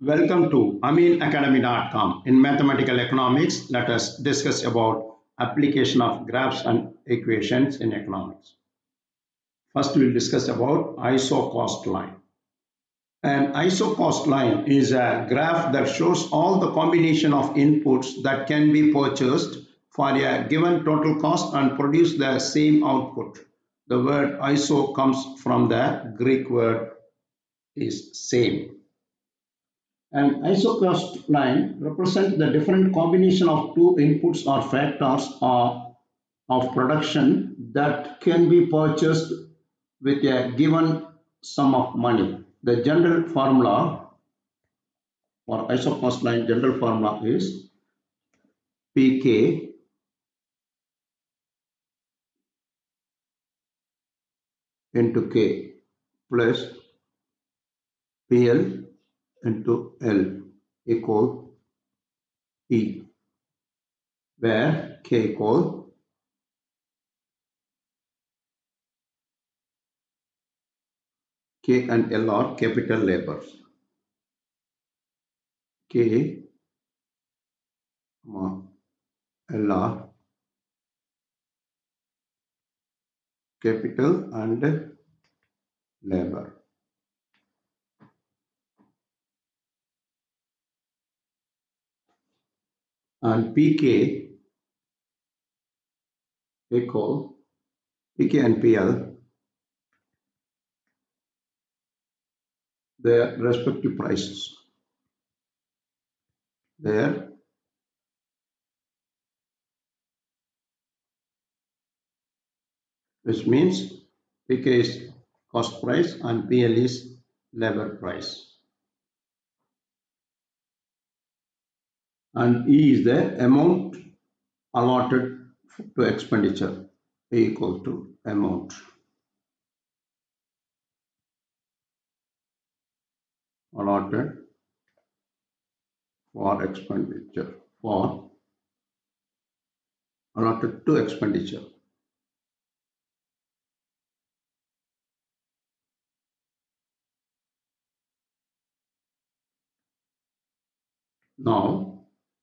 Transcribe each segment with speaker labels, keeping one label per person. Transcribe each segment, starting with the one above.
Speaker 1: Welcome to aminacademy.com. In mathematical economics, let us discuss about application of graphs and equations in economics. First, we'll discuss about isocost line. An isocost line is a graph that shows all the combination of inputs that can be purchased for a given total cost and produce the same output. The word iso comes from the Greek word is same. An isocost line represents the different combination of two inputs or factors of production that can be purchased with a given sum of money. The general formula for isocost line general formula is Pk into K plus PL into L equal E, where K equal K and L are capital labors. K, L are capital and labor. And Pk equal Pk and PL, their respective prices. There which means Pk is cost price and PL is labor price. And E is the amount allotted to expenditure. E equal to amount allotted for expenditure, for allotted to expenditure. Now,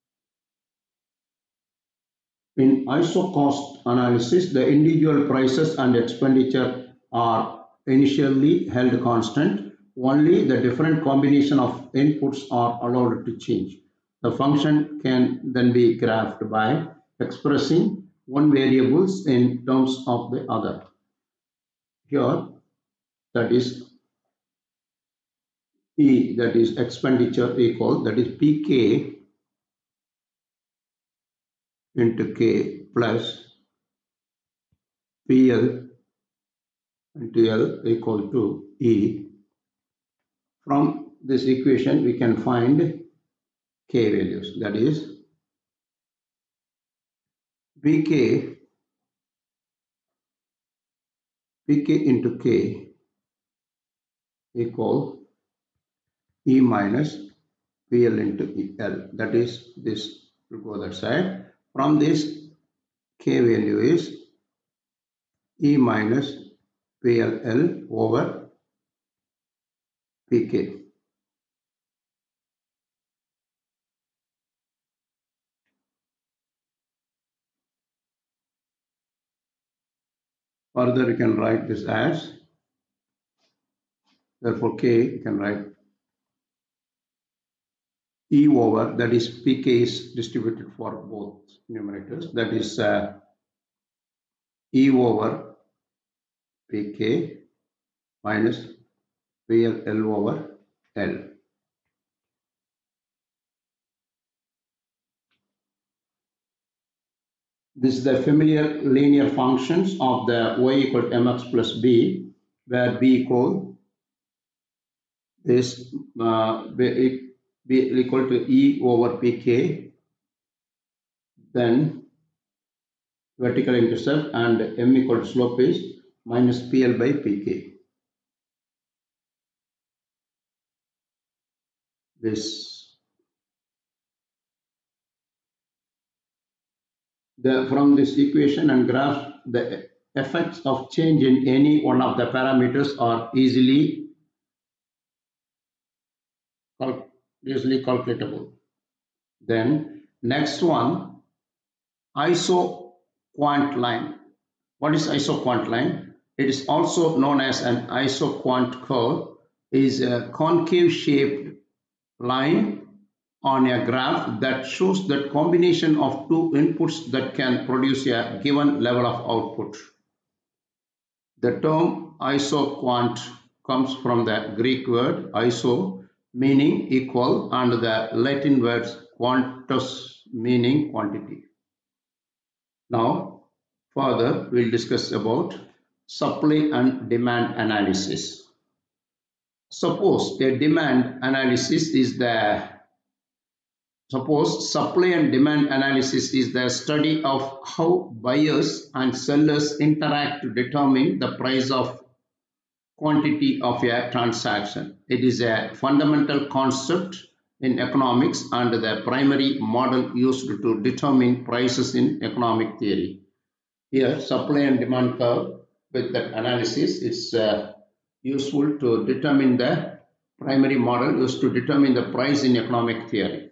Speaker 1: in isocost analysis, the individual prices and expenditure are initially held constant. Only the different combination of inputs are allowed to change. The function can then be graphed by expressing one variables in terms of the other. Here, that is E, that is expenditure equal, that is Pk into K plus PL into L equal to E. From this equation, we can find K values, that is Pk into K equal E minus PL into L, that is this will go that side. From this, K value is E minus PLL over Pk. Further, you can write this as, therefore K you can write E over, that is Pk is distributed for both numerators, that is E over Pk minus PL over L. This is the familiar linear functions of the y equal to mx plus b, where b equal this b equal to E over Pk, then vertical intercept, and m equal to slope is minus PL by Pk. From this equation and graph, the effects of change in any one of the parameters are easily easily calculatable. Then next one, isoquant line. What is isoquant line? It is also known as an isoquant curve. It is a concave shaped line on a graph that shows the combination of two inputs that can produce a given level of output. The term isoquant comes from the Greek word iso meaning equal and the Latin words quantus meaning quantity. Now further we'll discuss about supply and demand analysis. Suppose a demand analysis is the Suppose supply and demand analysis is the study of how buyers and sellers interact to determine the price of quantity of a transaction. It is a fundamental concept in economics and the primary model used to determine prices in economic theory. Here, supply and demand curve with that analysis is useful to determine the primary model used to determine the price in economic theory.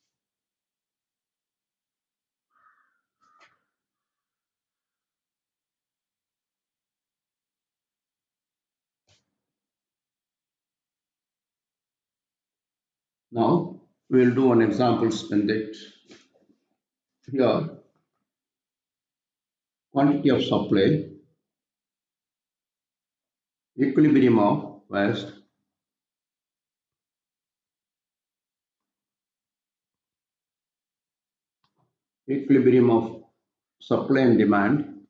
Speaker 1: Now we'll do an examples in that. Here, quantity of supply, equilibrium of waste, equilibrium of supply and demand,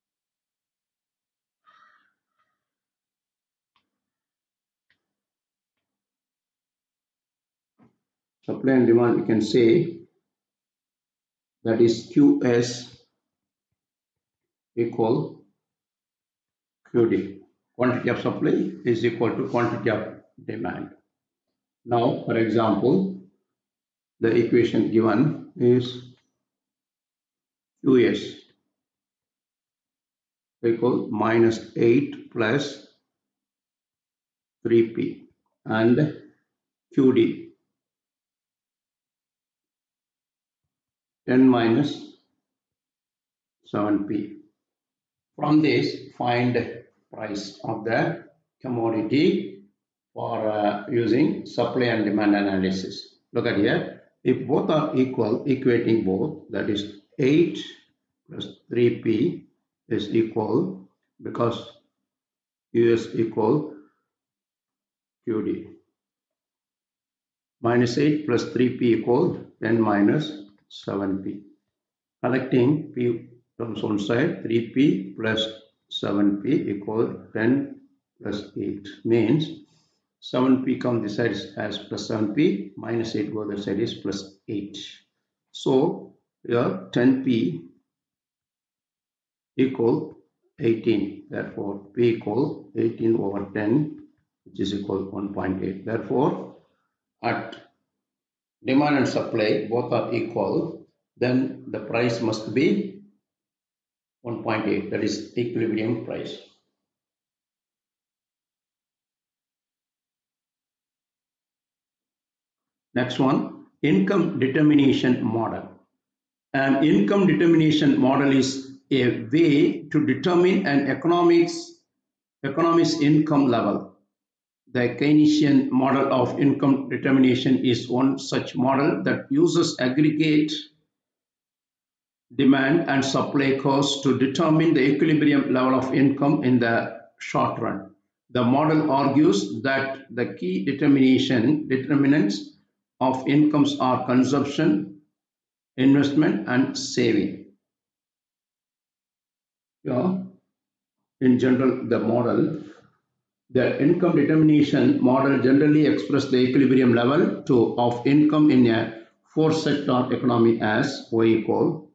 Speaker 1: supply and demand we can say that is QS equal QD. Quantity of supply is equal to quantity of demand. Now, for example, the equation given is QS equal minus 8 plus 3P and QD 10 minus 7P. From this, find price of the commodity for using supply and demand analysis. Look at here. If both are equal, equating both, that is 8 plus 3P is equal because US equal QD. Minus 8 plus 3P equal 10 minus 7P. Collecting P terms one side, 3P plus 7P equal 10 plus 8 means 7P come this side as plus 7P, minus 8 go the side is plus 8. So here 10P equal 18. Therefore P equal 18 over 10 which is equal to 1.8. Therefore at demand and supply both are equal, then the price must be 1.8, that is equilibrium price. Next one, income determination model. An income determination model is a way to determine an economist's income level. The Keynesian model of income determination is one such model that uses aggregate demand and supply costs to determine the equilibrium level of income in the short run. The model argues that the key determinants of incomes are consumption, investment, and saving. Yeah. In general, the income determination model generally expresses the equilibrium level of income in a four-sector economy as Y equal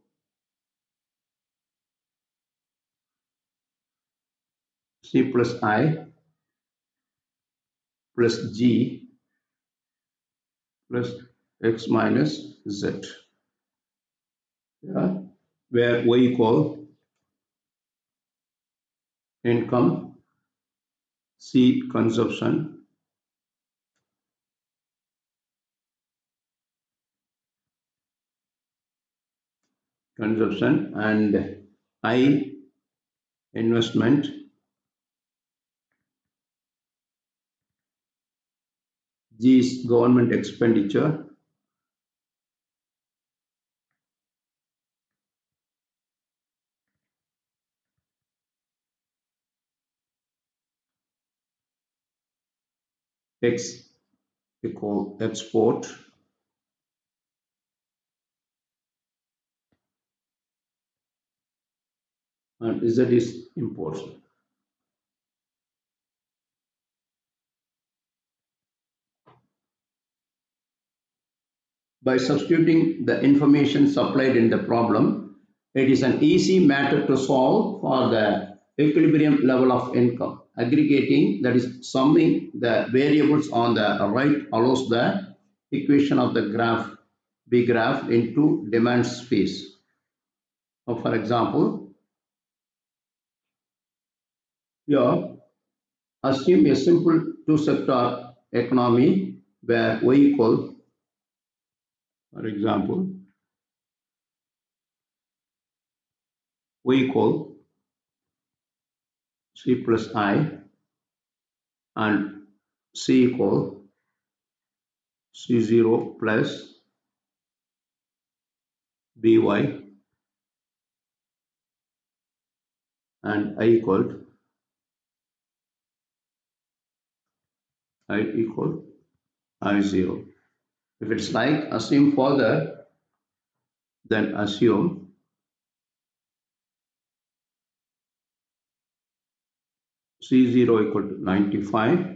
Speaker 1: C plus I plus G plus X minus Z. Yeah. Where Y equal income, C consumption, consumption, and I investment, G is government expenditure, X equal export, and Z is imports. By substituting the information supplied in the problem, it is an easy matter to solve for the equilibrium level of income. Aggregating, that is summing the variables on the right, allows the equation of the graph be graphed into demand space. So for example, here assume a simple two-sector economy where Y equal, for example, Y equal C plus I and C equal C0 plus By and I equal I0. If it's like assume further, then assume C0 equal to 95,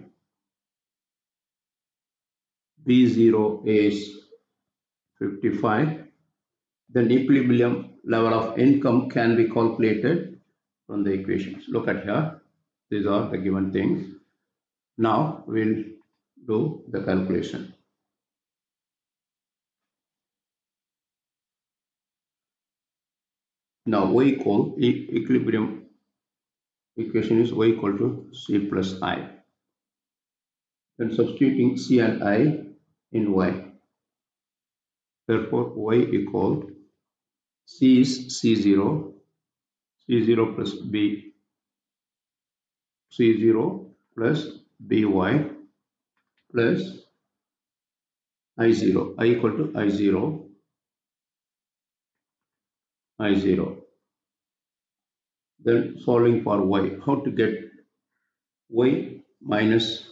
Speaker 1: B0 is 55, then equilibrium level of income can be calculated from the equations. Look at here, these are the given things. Now we'll do the calculation. Now Y equal equilibrium equation is Y equal to C plus I. Then substituting C and I in Y. Therefore, Y equal C is C0, C0 plus B, C0 plus By plus I0, I equal to I0, I0. Then solving for Y. How to get Y minus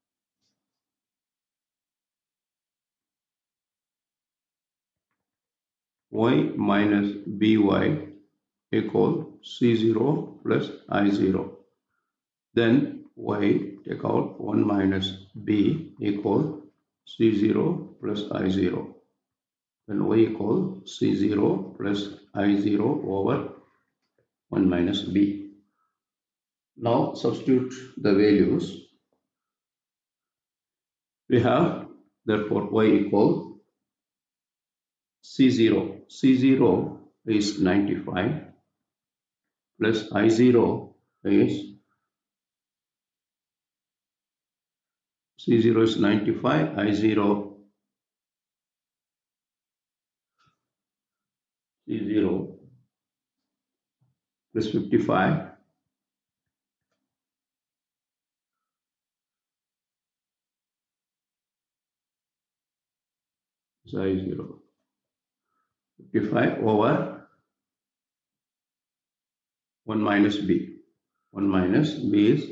Speaker 1: Y minus By equal C0 plus I0. Then Y take out 1 minus B equal C0 plus I0. Then Y equal C0 plus I0 over 1 minus B. Now substitute the values. We have therefore Y equal C0. C0 is 95 plus I0 is C0 is 95, I0 C0 plus 55 is I0. 55 over 1 minus B. 1 minus B is,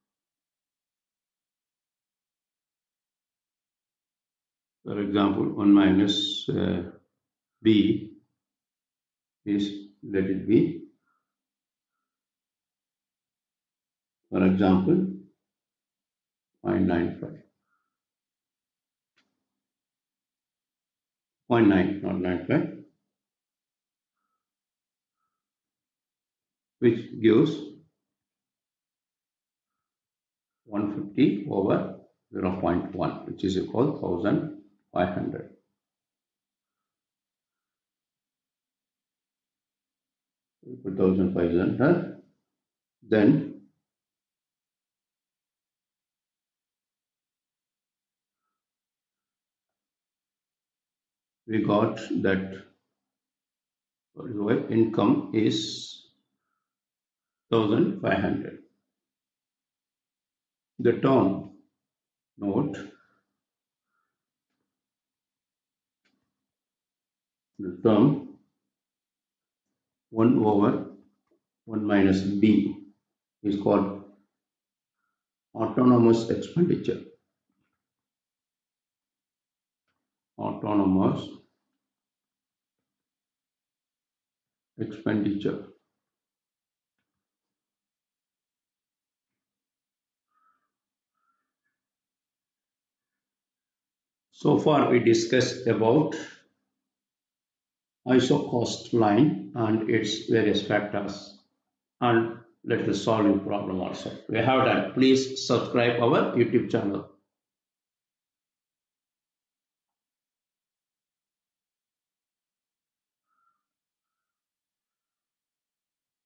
Speaker 1: for example, 1 minus B is, let it be, for example, 0.95. 0.9, not 95, which gives 150 over 0.1, which is equal 1500. We put 1500. Then we got that your income is 1500. The term note, the term 1 over 1 minus b is called autonomous expenditure. Autonomous expenditure. So far we discussed about isocost line and its various factors, and let us solve the problem also. We have done. Please subscribe our YouTube channel.